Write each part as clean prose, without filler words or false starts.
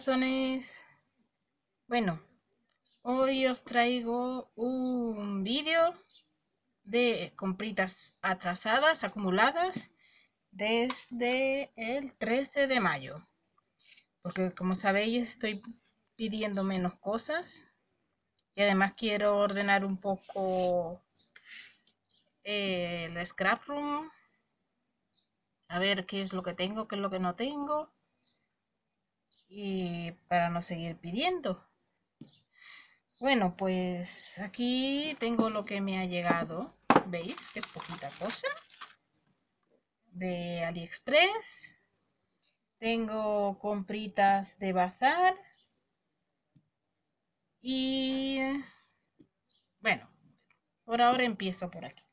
corazones. Bueno, hoy os traigo un vídeo de compritas atrasadas, acumuladas desde el 13 de mayo. Porque como sabéis estoy pidiendo menos cosas y además quiero ordenar un poco el scrap room. A ver qué es lo que tengo, qué es lo que no tengo. Y para no seguir pidiendo. Bueno, pues aquí tengo lo que me ha llegado. ¿Veis? Que es poquita cosa. De AliExpress. Tengo compritas de bazar. Y bueno, por ahora empiezo por aquí.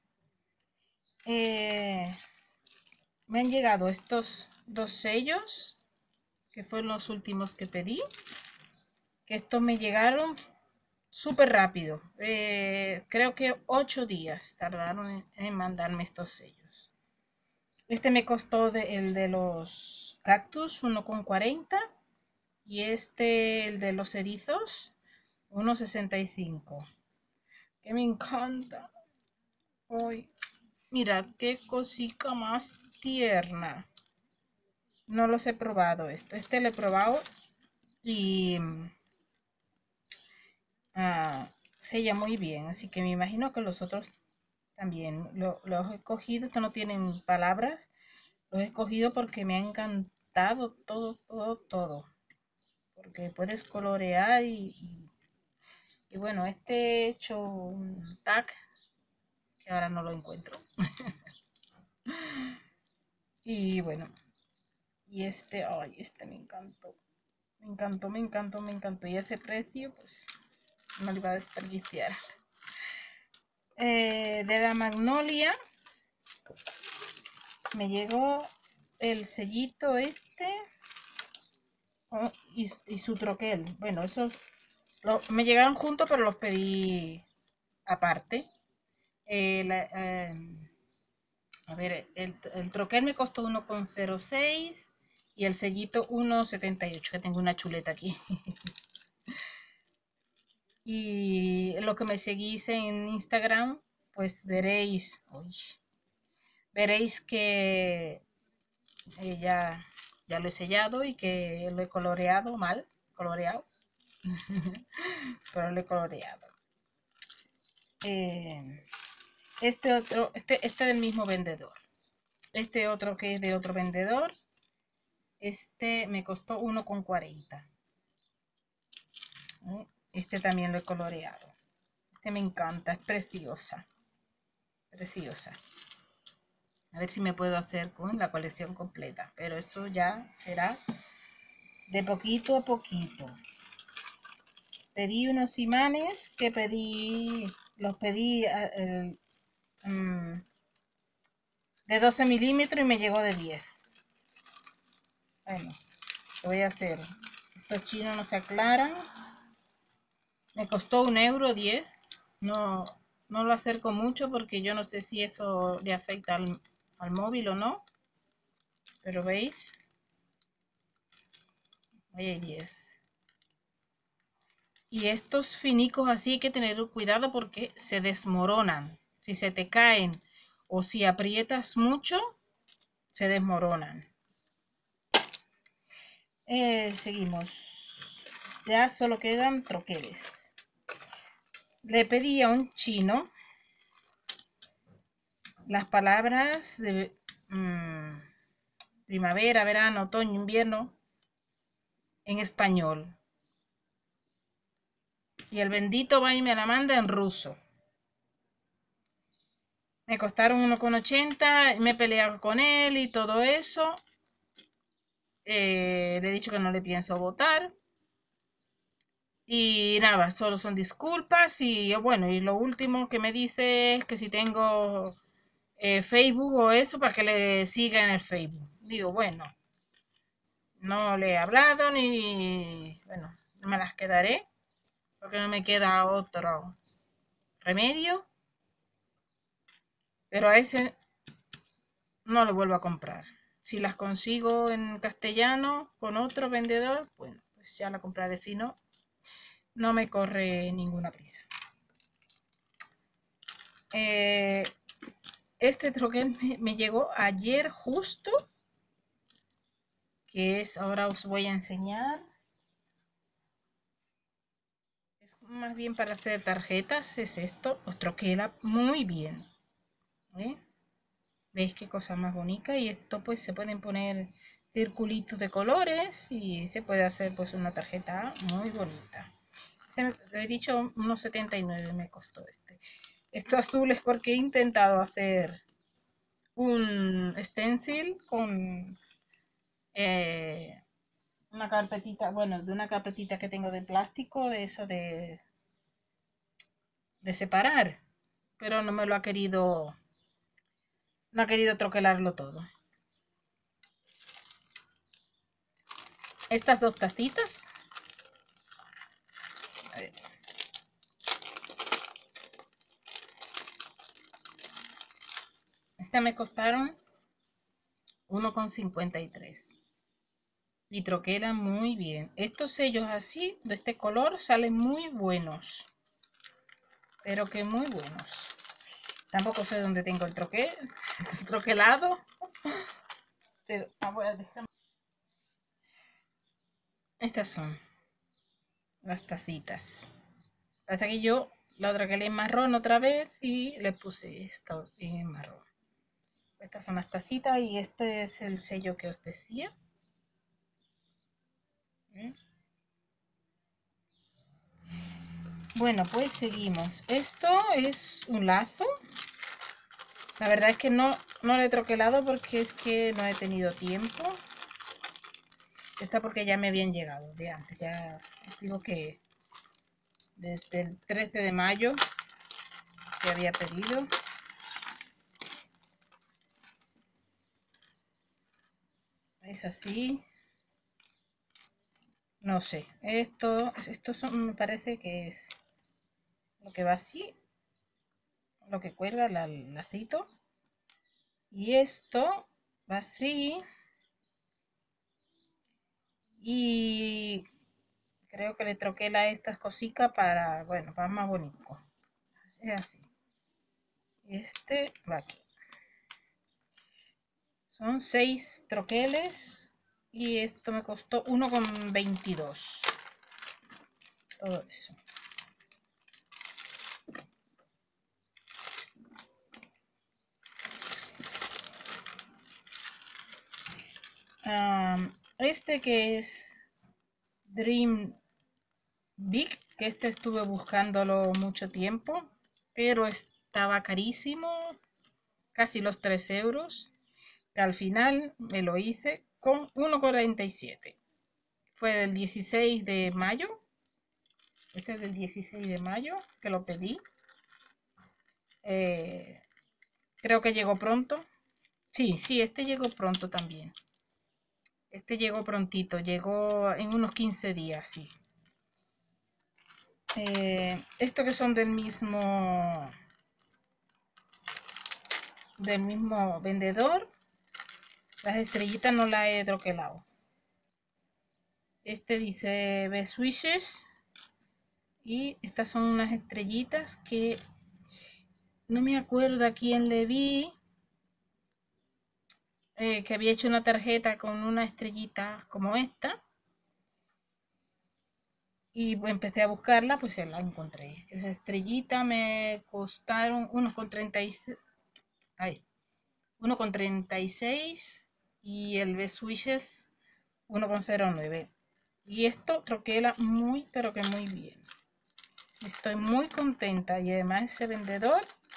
Me han llegado estos dos sellos, que fueron los últimos que pedí. Que estos me llegaron súper rápido. Creo que 8 días tardaron en mandarme estos sellos. Este me costó el de los cactus 1,40 y el de los erizos 1,65. Que me encanta. Uy, mirad qué cosita más tierna. No los he probado esto. Este lo he probado y sella muy bien. Así que me imagino que los otros también los he cogido. Esto no tienen palabras. Los he cogido porque me ha encantado todo. Porque puedes colorear y bueno, he hecho un tag que ahora no lo encuentro. Y bueno, y ay, este me encantó. Me encantó. Y ese precio, pues, no lo iba a desperdiciar. De la Magnolia me llegó el sellito y su troquel. Bueno, esos me llegaron juntos, pero los pedí aparte. A ver, el troquel me costó 1,06 y el sellito 1,78, que tengo una chuleta aquí. Y lo que me seguís en Instagram, pues veréis que ya lo he sellado y que lo he coloreado mal, pero lo he coloreado. Este del mismo vendedor. Este otro que es de otro vendedor. Este me costó 1,40. Este también lo he coloreado. Este me encanta, es preciosa. Preciosa. A ver si me puedo hacer con la colección completa. Pero eso ya será de poquito a poquito. Pedí unos imanes que los pedí de 12 milímetros y me llegó de 10. Bueno, lo voy a hacer. Estos chinos no se aclaran. Me costó 1,10 €. No lo acerco mucho porque yo no sé si eso le afecta al móvil o no. Pero veis, ahí hay 10. Y estos finicos así hay que tener cuidado porque se desmoronan. Si se te caen o si aprietas mucho, se desmoronan. Seguimos. Ya solo quedan troqueles. Le pedí a un chino las palabras de primavera, verano, otoño, invierno en español. Y el bendito va y me la manda en ruso. Me costaron 1,80, me he peleado con él y todo eso. Le he dicho que no le pienso votar. Y nada, solo son disculpas. Y bueno, y lo último que me dice es que si tengo Facebook o eso, para que le siga en el Facebook. Digo, bueno, no le he hablado ni... Bueno, no me las quedaré porque no me queda otro remedio. Pero a ese no le vuelvo a comprar. Si las consigo en castellano con otro vendedor, bueno, pues ya la compraré, si no, no me corre ninguna prisa. Este troquel me llegó ayer justo, que es, ahora os voy a enseñar. Es más bien para hacer tarjetas, es esto, os troquela muy bien. ¿Veis qué cosa más bonita? Y esto pues se pueden poner circulitos de colores y se puede hacer pues una tarjeta muy bonita. Lo he dicho, unos 79 me costó este. Esto azul es porque he intentado hacer un stencil con una carpetita, bueno, de una carpetita que tengo de plástico, de eso de separar, pero no me lo ha querido, no ha querido troquelarlo todo. Estas dos tacitas, a ver. Estas me costaron 1,53 y troquelan muy bien. Estos sellos así, de este color, salen muy buenos, pero que muy buenos. Tampoco sé dónde tengo el troquelado, pero voy a dejar. Estas son las tacitas. Pasa que yo la troquelé en marrón otra vez y le puse esto en marrón. Estas son las tacitas y este es el sello que os decía. Bueno, pues seguimos. Esto es un lazo. La verdad es que no lo he troquelado porque es que no he tenido tiempo. Esta porque ya me habían llegado de antes. Ya os digo que desde el 13 de mayo que había pedido. Es así. No sé. Esto me parece que es lo que va así. Lo que cuelga el lacito. Y esto va así. Y creo que le troquela estas cositas para, bueno, para más bonito. Es así. Este va aquí. Son 6 troqueles y esto me costó 1,22. Todo eso. Este que es Dream Big, que este estuve buscándolo mucho tiempo, pero estaba carísimo, casi los 3 euros, que al final me lo hice con 1,47. Fue del 16 de mayo. Este es del 16 de mayo que lo pedí. Creo que llegó pronto. Sí, este llegó pronto también. Este llegó prontito, llegó en unos 15 días, sí. Estos que son del mismo vendedor, las estrellitas no las he troquelado. Este dice Best Wishes y estas son unas estrellitas que no me acuerdo a quién le vi, que había hecho una tarjeta con una estrellita como esta. Y empecé a buscarla, pues ya la encontré. Esa estrellita me costaron 1,36. 1,36 y el Best Wishes 1,09. Y esto troquela muy, pero que muy bien. Estoy muy contenta y además ese vendedor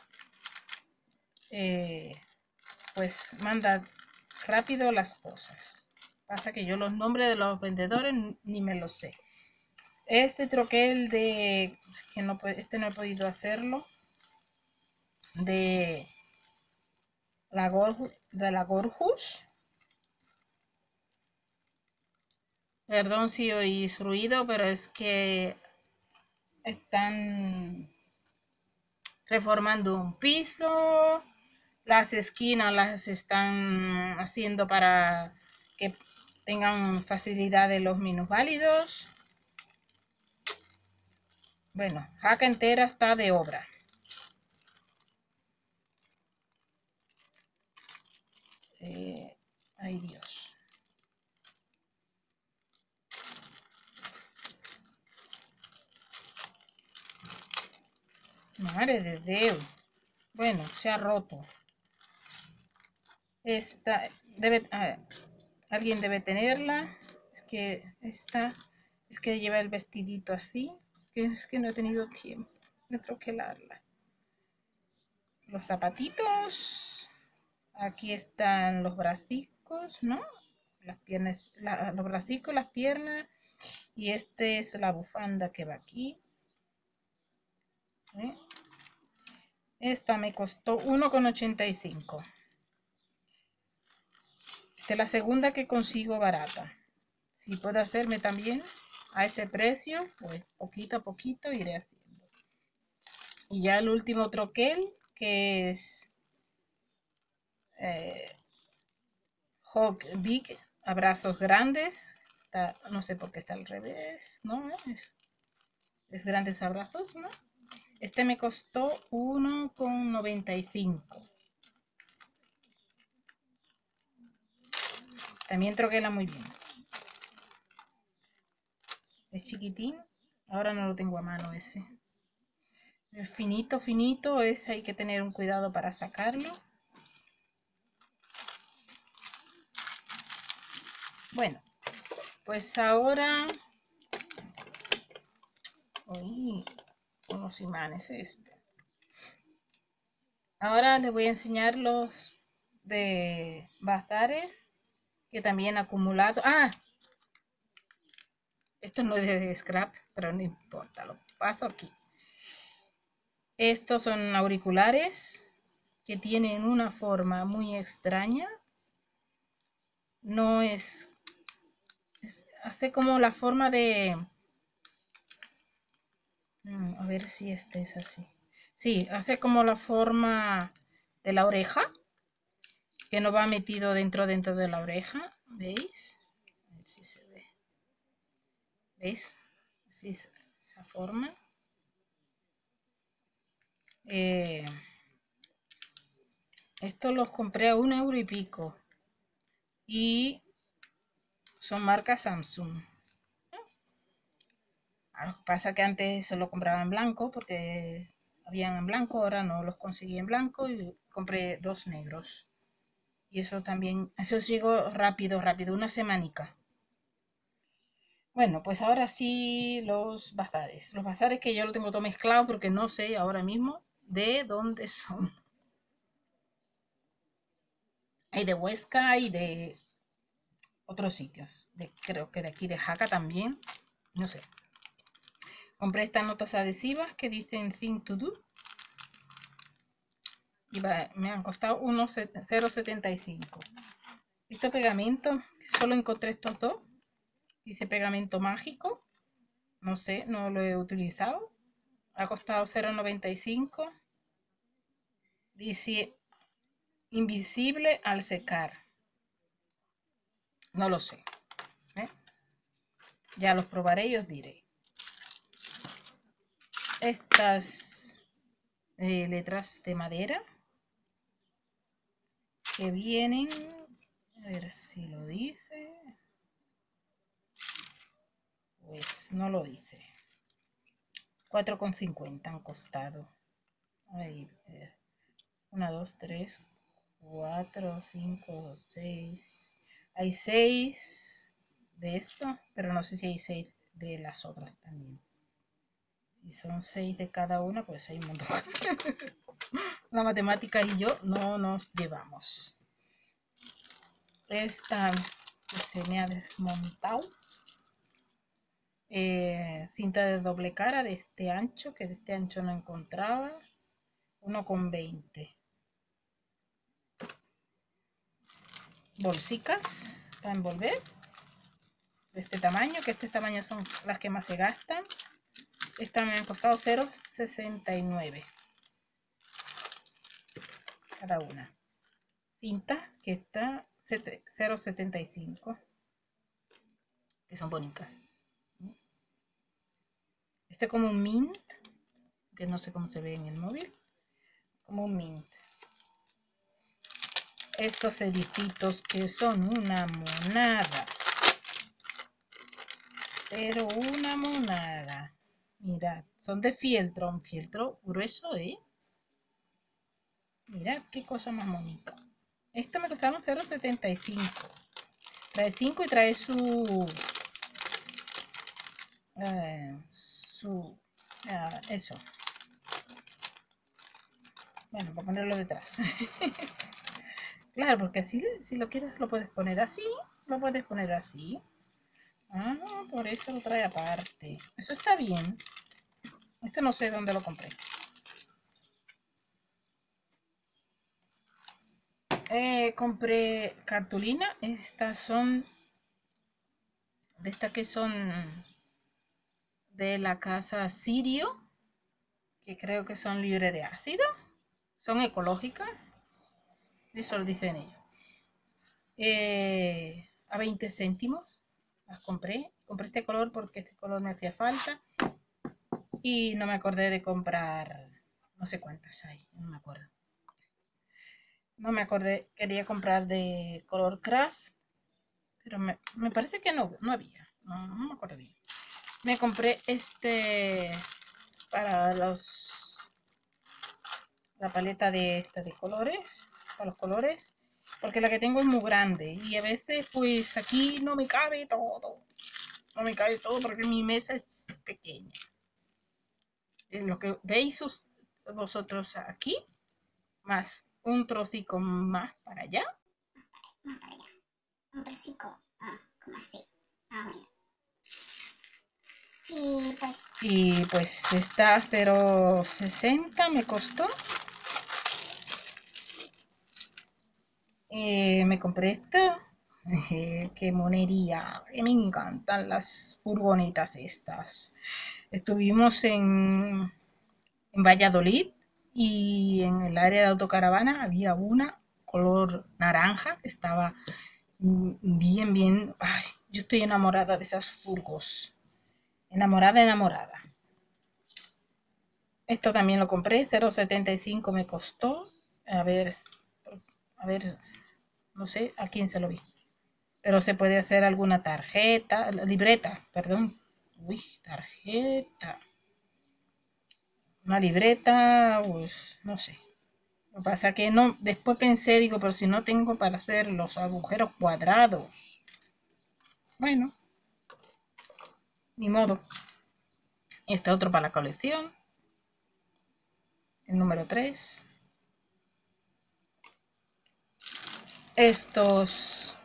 pues manda rápido las cosas. Pasa que yo los nombres de los vendedores ni me los sé. Este troquel de que no, este no he podido hacerlo, de la Gorjus. Perdón si oís ruido, pero es que están reformando un piso, las esquinas las están haciendo para que tengan facilidad de los minusválidos. Bueno, Jaca entera está de obra. Ay Dios. Madre de Dios. Bueno, se ha roto. Esta debe, alguien debe tenerla. Es que lleva el vestidito así. Es que no he tenido tiempo de troquelarla. Los zapatitos. Aquí están los bracicos, ¿no? Las piernas, los bracicos, las piernas. Y este es la bufanda que va aquí. ¿Eh? Esta me costó 1,85. Esta es la segunda que consigo barata. Si puedo hacerme también a ese precio, pues poquito a poquito iré haciendo. Y ya el último troquel, que es Hug Big, abrazos grandes. Está, no sé por qué está al revés, ¿no? Es grandes abrazos, ¿no? Este me costó 1,95. También troquela muy bien. Es chiquitín. Ahora no lo tengo a mano ese. El finito, finito, ese hay que tener un cuidado para sacarlo. Bueno, pues ahora... Uy, unos imanes esto. Ahora les voy a enseñar los de bazares que también acumulado. ¡Ah! Esto no es de scrap, pero no importa, lo paso aquí. Estos son auriculares que tienen una forma muy extraña. No es hace como la forma de... A ver si este es así. Sí, hace como la forma de la oreja, que no va metido dentro de la oreja. ¿Veis? A ver si se ve. ¿Veis? Así es esa forma. Estos los compré a 1 € y pico. Y son marca Samsung. Lo que pasa que antes se lo compraba en blanco porque habían en blanco, ahora no los conseguí en blanco y compré 2 negros. Y eso también, eso llegó rápido, una semanica. Bueno, pues ahora sí los bazares. Los bazares que yo lo tengo todo mezclado porque no sé ahora mismo de dónde son. Hay de Huesca y de otros sitios. Creo que de aquí de Jaca también. No sé. Compré estas notas adhesivas que dicen Thing to Do. Y me han costado 0,75. Este pegamento, solo encontré estos dos. Dice pegamento mágico. No sé, no lo he utilizado. Ha costado 0,95. Dice invisible al secar. No lo sé. Ya los probaré y os diré. Estas letras de madera que vienen, a ver si lo dice. Pues no lo dice. 4,50 han costado. Ahí, 1, 2, 3, 4, 5, 6. Hay 6 de esto, pero no sé si hay 6 de las otras también. Si son 6 de cada una, pues hay un montón. La matemática y yo no nos llevamos. Esta que se me ha desmontado. Cinta de doble cara de este ancho, que de este ancho no encontraba. 1,20. Bolsicas para envolver de este tamaño, que este tamaño son las que más se gastan. Estas me han costado 0,69 cada una. Cinta que está 0,75. que son bonitas. Este es como un mint, que no sé cómo se ve en el móvil, como un mint. Estos ericitos que son una monada, pero una monada. Mirad, son de fieltro, un fieltro grueso, Mirad qué cosa más bonita. Esto me costaron 0,75. Trae 5 y trae eso. Bueno, voy a ponerlo detrás. Claro, porque así, si lo quieres, lo puedes poner así, lo puedes poner así. Ah, por eso lo trae aparte. Eso está bien. Esto no sé dónde lo compré. Compré cartulina. Estas son de estas que son de la casa Sirio, que creo que son libres de ácido. Son ecológicas. Eso lo dicen ellos. A 20 céntimos las compré. Compré este color porque este color me hacía falta. Y no me acordé de comprar, no sé cuántas hay, no me acuerdo. No me acordé, quería comprar de color craft, pero me parece que no había, no me acuerdo bien. Me compré este para la paleta de colores, para los colores, porque la que tengo es muy grande y a veces pues aquí no me cabe todo. No me cabe todo porque mi mesa es pequeña. Lo que veis vosotros aquí, más un trocico más para allá. Un trocico, como así. Mira. Y pues está 0,60 me costó. Me compré esto. Qué monería. Me encantan las furgonetas estas. Estuvimos en Valladolid y en el área de autocaravana había una color naranja que estaba bien. Ay, yo estoy enamorada de esas furgos. Enamorada. Esto también lo compré, 0,75 me costó. A ver, no sé a quién se lo vi. Pero se puede hacer alguna tarjeta, libreta, perdón. Uy, tarjeta. Una libreta, pues no sé. Lo que pasa que no, después pensé, digo, pero si no tengo para hacer los agujeros cuadrados. Bueno, ni modo. Este otro para la colección. El número 3. Estos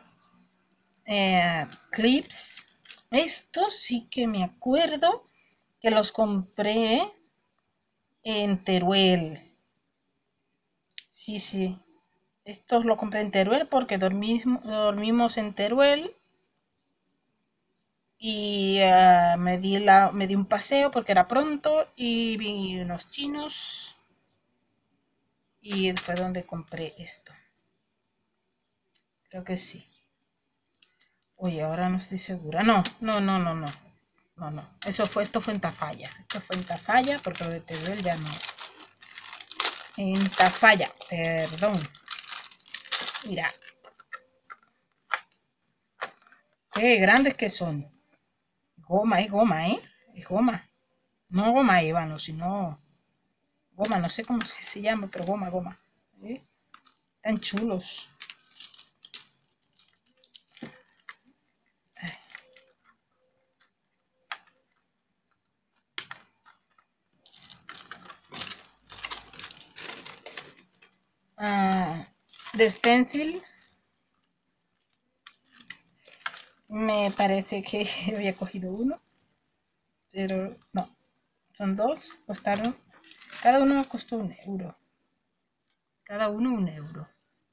clips. Estos sí que me acuerdo que los compré en Teruel. Sí. Estos los compré en Teruel porque dormimos en Teruel. Y me di un paseo porque era pronto y vi unos chinos y fue donde compré esto. Creo que sí. Oye, ahora no estoy segura. No. Esto fue en Tafalla. Esto fue en Tafalla porque lo de Teruel ya no. En Tafalla, perdón. Mira. Qué grandes que son. Goma, es goma. No goma ébano, sino goma, no sé cómo se llama, pero goma. Tan chulos. De stencil me parece que había cogido uno, pero no, son dos, costaron, cada uno costó €1, cada uno €1.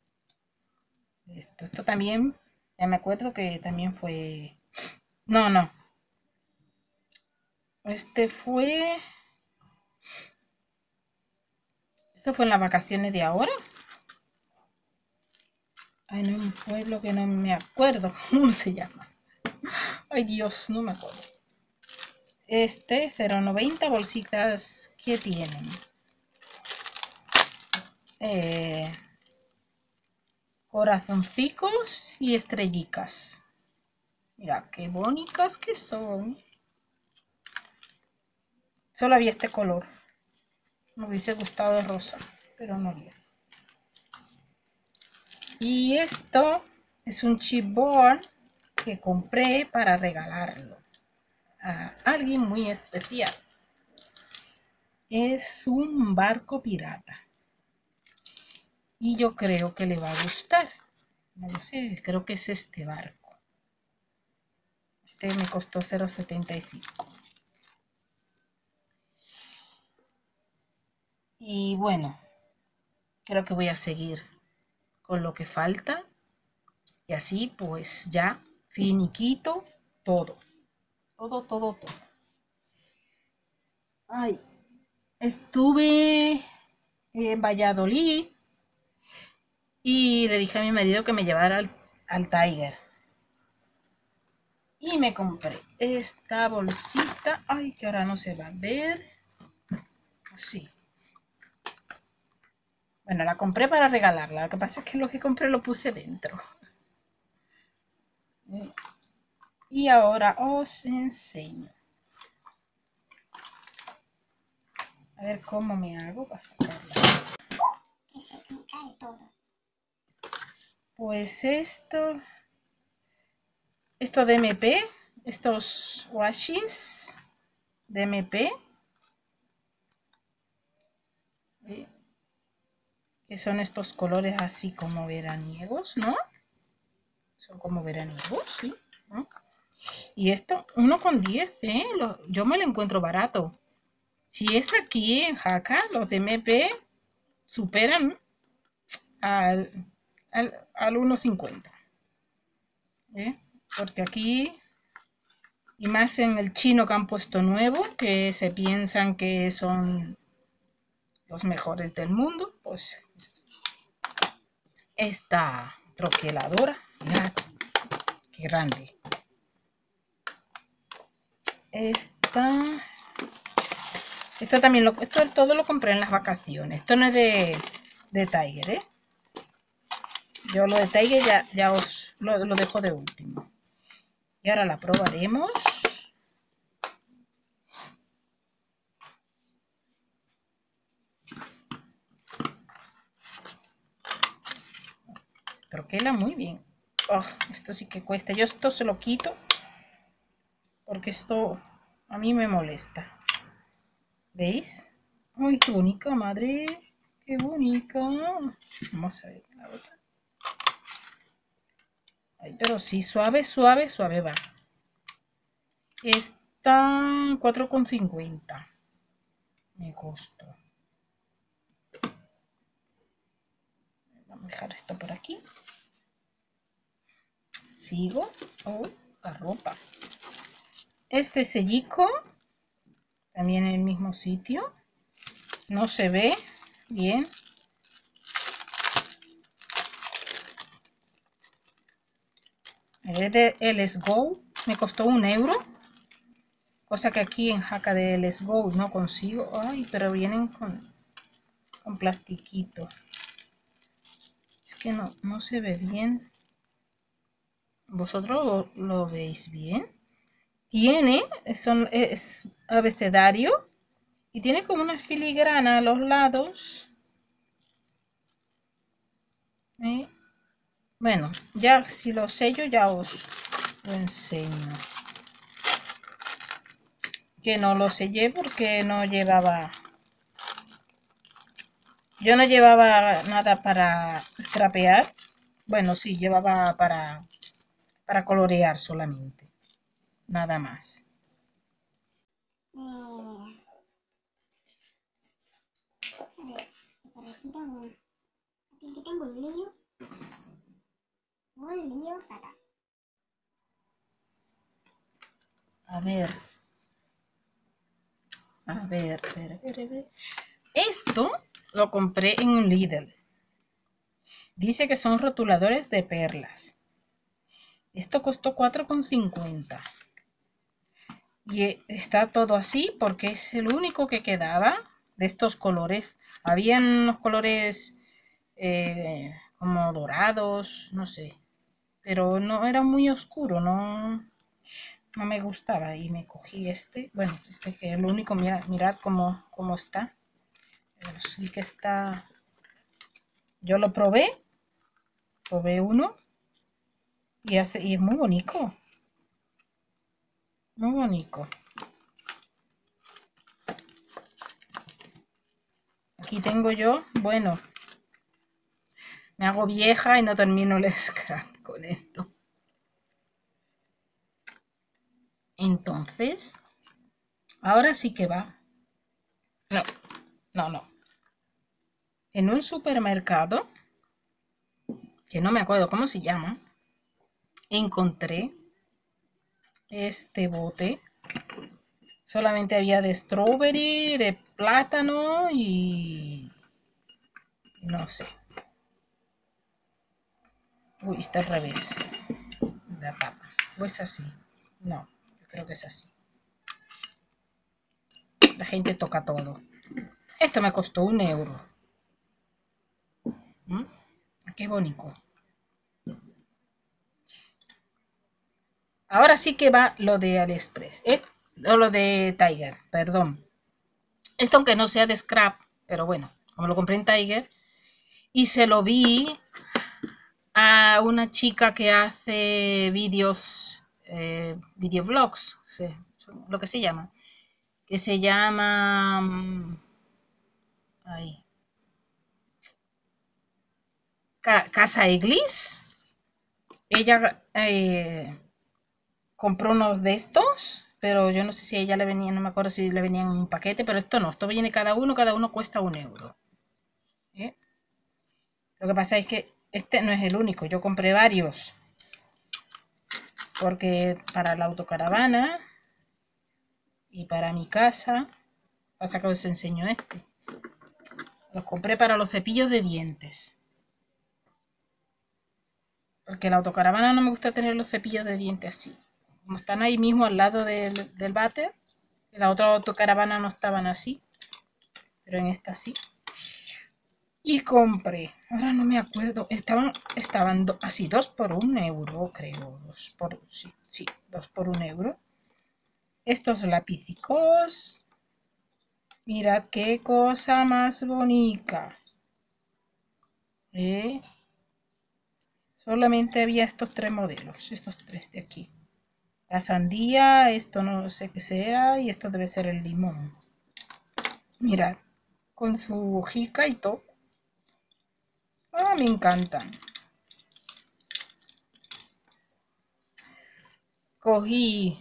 Esto también, ya me acuerdo que también fue, no, esto fue en las vacaciones de ahora. En un pueblo que no me acuerdo cómo se llama. Ay Dios, no me acuerdo. 0,90 bolsitas que tienen. Corazoncicos y estrellicas. Mira, qué bonitas que son. Solo había este color. Me hubiese gustado de rosa, pero no había. Y esto es un chipboard que compré para regalarlo a alguien muy especial. Es un barco pirata. Y yo creo que le va a gustar. No lo sé, creo que es este barco. Este me costó 0,75. Y bueno, creo que voy a seguir con lo que falta. Y así pues ya finiquito todo. Todo. Ay, estuve en Valladolid y le dije a mi marido que me llevara al Tiger. Y me compré esta bolsita. Ay, que ahora no se va a ver. Sí. Bueno, la compré para regalarla. Lo que pasa es que lo que compré lo puse dentro. Y ahora os enseño. A ver cómo me hago para sacarla. Que se me cae todo. Pues esto de MP, estos washings de MP, que son estos colores así como veraniegos, ¿no? Son como veraniegos, sí, ¿no? Y esto, 1,10, ¿eh? Yo me lo encuentro barato. Si es aquí en Jaca, los de MP superan al 1,50. Porque aquí, y más en el chino que han puesto nuevo, que se piensan que son los mejores del mundo, pues esta troqueladora, mirad, qué grande. Esto también esto todo lo compré en las vacaciones. Esto no es de Tiger, ¿eh? Yo lo de Tiger ya os lo dejo de último. Y ahora la probaremos. Troquela muy bien. Oh, esto sí que cuesta. Yo esto se lo quito porque esto a mí me molesta. ¿Veis? Ay, qué bonita, madre. Qué bonita. Vamos a ver la otra. Ay, pero sí, suave va. Está 4,50. Me costó. Vamos a dejar esto por aquí. Sigo. Oh, la ropa. Este sellico, también en el mismo sitio. No se ve bien. Es de Let's Go. Me costó 1 euro. Cosa que aquí en Jaca de Let's Go no consigo. Ay, pero vienen con plastiquito. Es que no se ve bien. ¿Vosotros lo veis bien? Es abecedario y tiene como una filigrana a los lados. Bueno, ya si lo sello ya os lo enseño. Que no lo sellé porque no llevaba... Yo no llevaba nada para scrapear. Bueno, sí, llevaba para colorear solamente. Nada más. A ver, por aquí tengo un lío. Un lío fatal. A ver. Esto lo compré en un Lidl. Dice que son rotuladores de perlas. Esto costó 4,50. Y está todo así porque es el único que quedaba de estos colores. Habían unos colores como dorados, no sé. Pero no era muy oscuro, no me gustaba. Y me cogí este. Bueno, este que es lo único, mirad cómo está. Sí que está. Yo lo probé uno y es muy bonito. Muy bonito. Aquí tengo yo, bueno, me hago vieja y no termino el scrap con esto. Entonces, ahora sí que va. No. En un supermercado, que no me acuerdo cómo se llama, encontré este bote. Solamente había de strawberry, de plátano y no sé. Uy, está al revés. La tapa. ¿O es así? No, yo creo que es así. La gente toca todo. Esto me costó 1 euro. ¿Mm? Qué bonito. Ahora sí que va lo de AliExpress. O lo de Tiger, perdón. Esto aunque no sea de scrap, pero bueno, como lo compré en Tiger. Y se lo vi a una chica que hace vídeos, videovlogs, lo que se llama. Que se llama... Ay, Casa Eglis. Ella compró unos de estos, pero yo no sé si a ella le venía, no me acuerdo si le venían en un paquete, pero esto no, esto viene cada uno cuesta 1 euro. ¿Eh? Lo que pasa es que este no es el único, yo compré varios, porque para la autocaravana y para mi casa, pasa que os enseño este. Los compré para los cepillos de dientes. Porque la autocaravana no me gusta tener los cepillos de dientes así. Como están ahí mismo al lado del váter. En la otra autocaravana no estaban así. Pero en esta sí. Y compré. Ahora no me acuerdo. Estaban así, 2 por 1 euro, creo. Sí, 2 por 1 euro. Estos lapicicos. Mirad qué cosa más bonita. Solamente había estos 3 modelos. Estos 3 de aquí. La sandía, esto no sé qué será, y esto debe ser el limón. Mirad, con su hojica y todo. Ah, me encantan. Cogí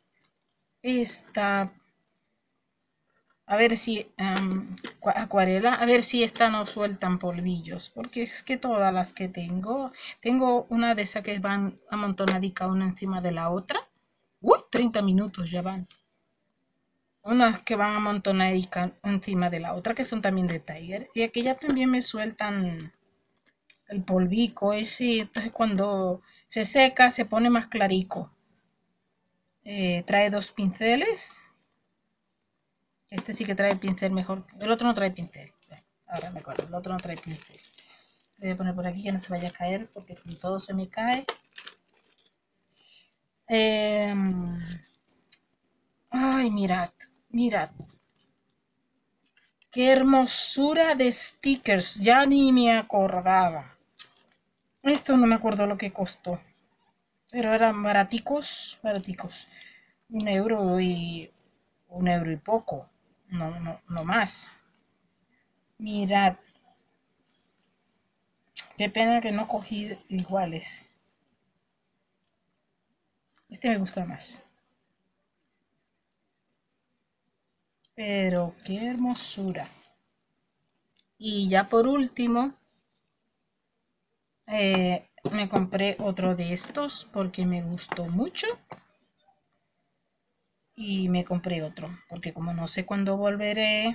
esta, a ver si, acuarela, a ver si esta no sueltan polvillos, porque es que todas las que tengo una de esas que van amontonaditas una encima de la otra. Uy, 30 minutos ya van. Unas que van amontonaditas encima de la otra, que son también de Tiger, y aquellas también me sueltan el polvico ese. Entonces cuando se seca se pone más clarico. Trae 2 pinceles. Este sí que trae el pincel mejor. El otro no trae pincel. Ahora me acuerdo, el otro no trae pincel. Lo voy a poner por aquí que no se vaya a caer porque con todo se me cae. Ay, mirad. Qué hermosura de stickers. Ya ni me acordaba. Esto no me acuerdo lo que costó. Pero eran baraticos. 1 euro y 1 euro y poco. No más. Mirad. Qué pena que no cogí iguales. Este me gusta más. Pero qué hermosura. Y ya por último, me compré otro de estos porque me gustó mucho. Y me compré otro, porque como no sé cuándo volveré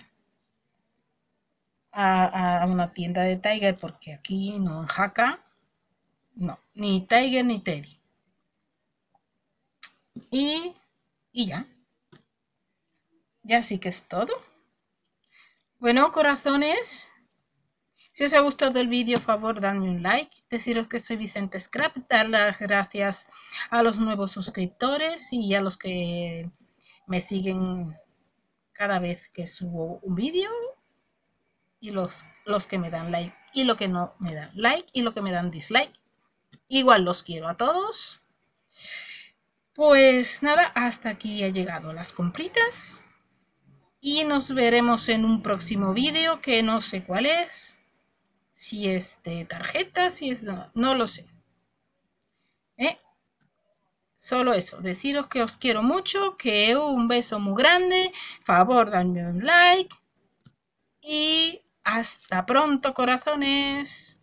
a una tienda de Tiger, porque aquí no, en Jaca, no, ni Tiger ni Teddy. Y ya. ya sí que es todo. Bueno, corazones, si os ha gustado el vídeo, por favor, dadme un like. Deciros que soy Vicente Scrap. Dar las gracias a los nuevos suscriptores y a los que me siguen cada vez que subo un vídeo. Y los que me dan like y los que no me dan like y los que me dan dislike. Igual los quiero a todos. Pues nada, hasta aquí ha llegado las compritas. Y nos veremos en un próximo vídeo que no sé cuál es. Si es de tarjeta, si es de... no lo sé. Solo eso, deciros que os quiero mucho, que un beso muy grande. Favor, dadme un like. Y hasta pronto, corazones.